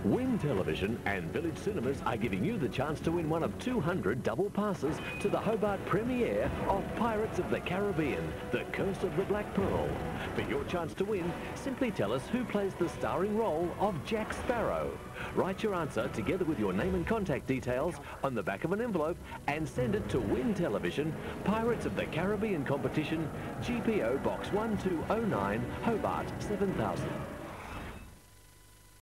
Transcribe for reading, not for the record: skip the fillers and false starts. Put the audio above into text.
Win Television and Village Cinemas are giving you the chance to win one of 200 double passes to the Hobart premiere of Pirates of the Caribbean, The Curse of the Black Pearl. For your chance to win, simply tell us who plays the starring role of Jack Sparrow. Write your answer together with your name and contact details on the back of an envelope and send it to Win Television, Pirates of the Caribbean Competition, GPO Box 1209, Hobart 7000.